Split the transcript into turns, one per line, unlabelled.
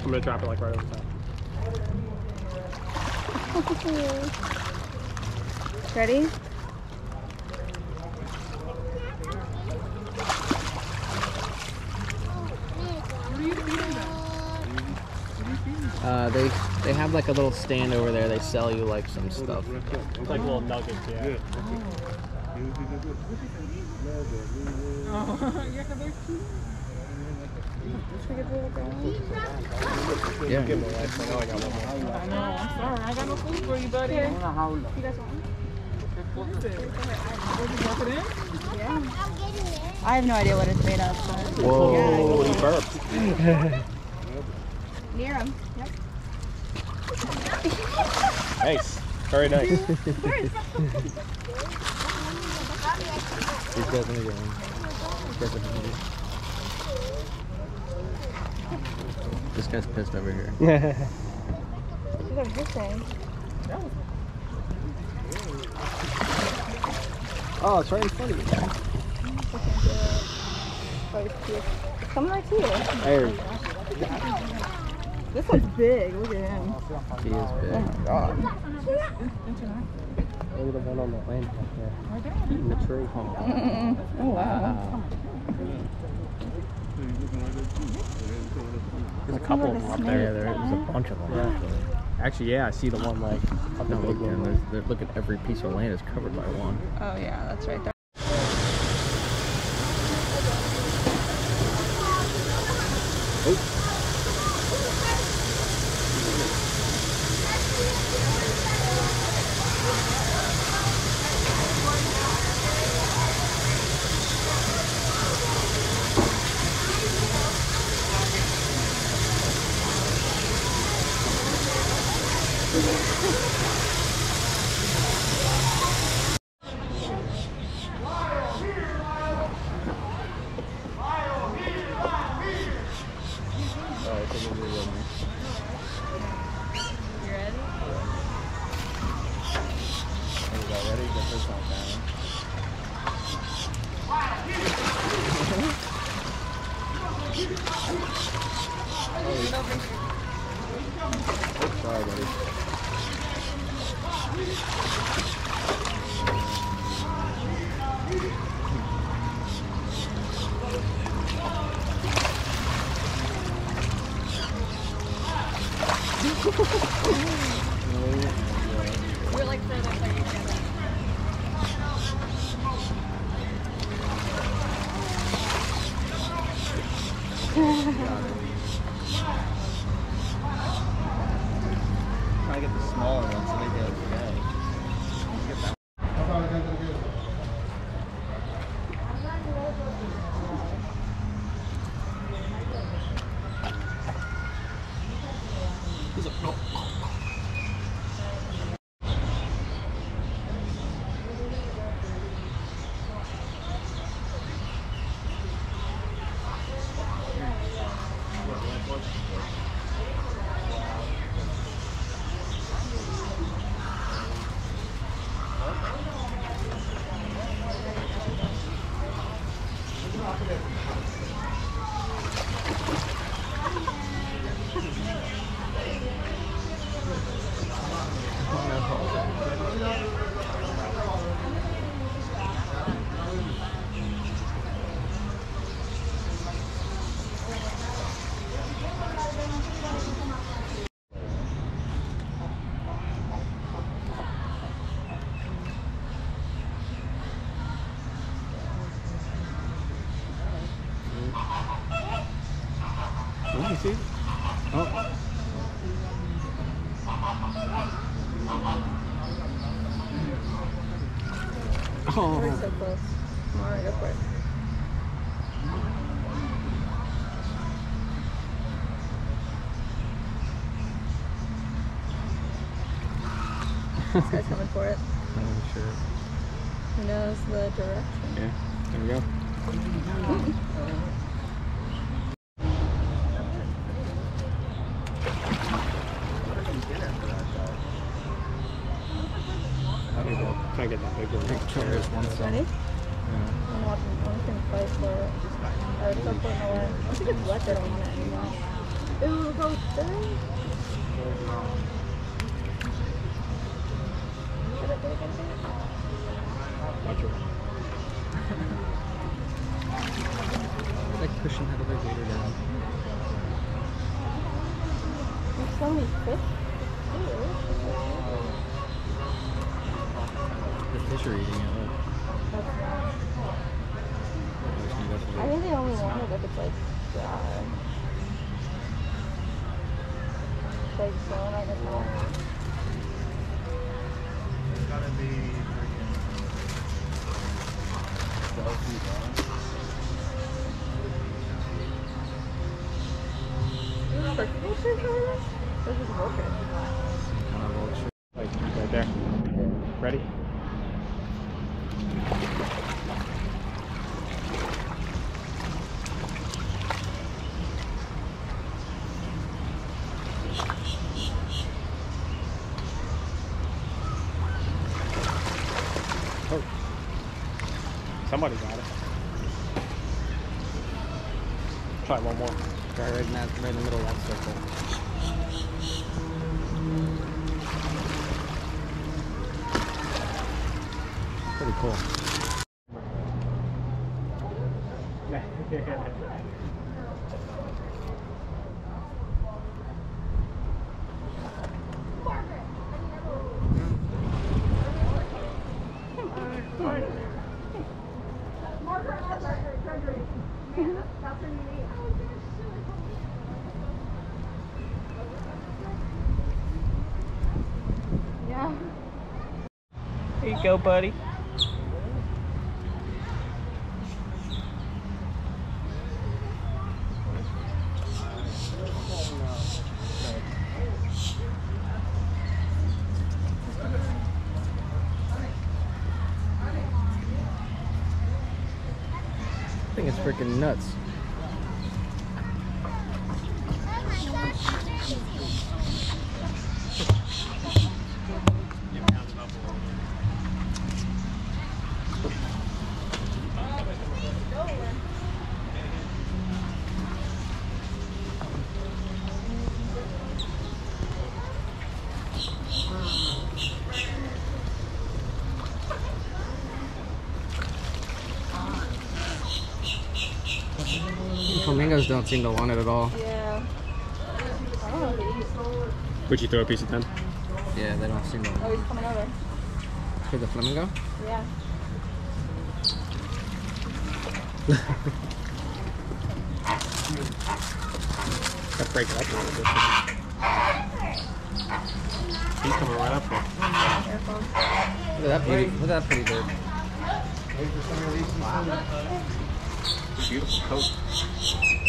I'm gonna drop it like right over the top.
Ready?
They have like a little stand over there. They sell you like some stuff.
It's like little nuggets, yeah.
Yeah.
Give me a life. I know I got one more.
I know. I'm sorry. I got no food for you, buddy.
You guys want one?
What is it? Did you drop it in?
Yeah. I have no idea what it's made of. But
Whoa.
He burped.
near them. Yep.
Nice. Very nice.
These guys are going. This guy's pissed over here.
Look at this thing.
Oh, it's right in front of you.
Come right here.
There.
This one's big. Look at him.
He is big.
God. Maybe the one on the land back there. In the tree.
Oh, wow.
There's a couple of them up there.
Yeah, there's a bunch of them.
Actually, yeah, I see the one like up the
No,
big
look,
one.
look at every piece of land is covered by one.
Oh yeah, that's right there.
Sorry, buddy.
We're like further apart each other.
Try to get the smaller ones so they get okay.
Let me see. Oh. Oh.
We're so close. Come on, go for it. This guy's coming for it.
I'm sure.
He knows the direction.
Yeah. There we go. Try to get that big one.
There's one side.
Ready? I'm watching one thing fight for it. Or it's so far away. I think it's wet, they don't want it anymore. Ooh, go through.
Watch your
Like pushing that elevator down.
There's so many fish.
The fish are eating it. Look.
I think they only want it if it's like dry. Like going on the top.
It's gotta be
This is vulture.
kind of vulture.
like right there. Ready? Oh. Somebody got it. Try one more.
Right in the middle of that circle. Pretty cool.
Yeah.
Here you go, buddy. I think it's freaking nuts. Flamingos don't seem to want it at all.
Yeah. I don't know if they eat.
Would you throw a piece at them?
Yeah, they don't seem to.
Oh, he's coming over.
For the flamingo?
Yeah.
Gotta break it up a little bit. He's coming right up there.
Careful.
Look at that beauty. Look at that pretty bird.
Beautiful coat.